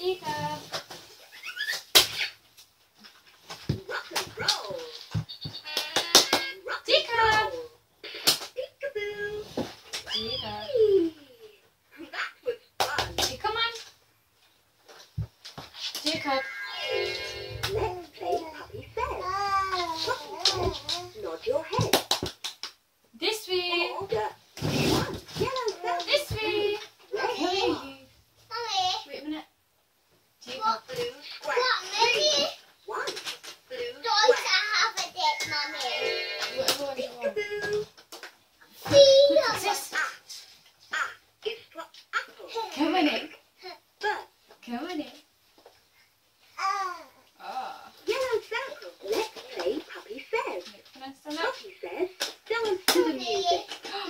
Teacup. Rock and roll. Rock Teacup. and roll. Peekaboo. Teacup. Whee! That was fun. Hey, come on. Teacup. Let's play Puppy Says. Puppy says, nod your head. This way. Order. One yellow circle. This way. Red Hey. star. Wait a minute. Teacup. Blue square. One. Blue Whatever one you want. Peekaboo. What's this? Ah, it's for apple. Come on in. Bird. Come on in. Ah. Yellow circle. Let's play Puppy Says. Can I stand up? Puppy says, dance to the music.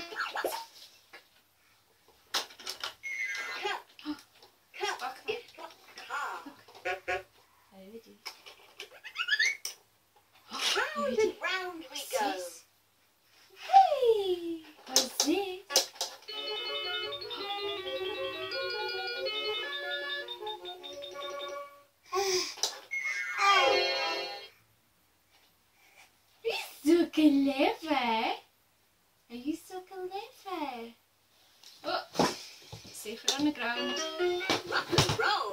Cup. Cup is for car. Round and round we go. Hey. What's this? So clever. Are you so clever? Oh, safe it on the ground. Rock and roll.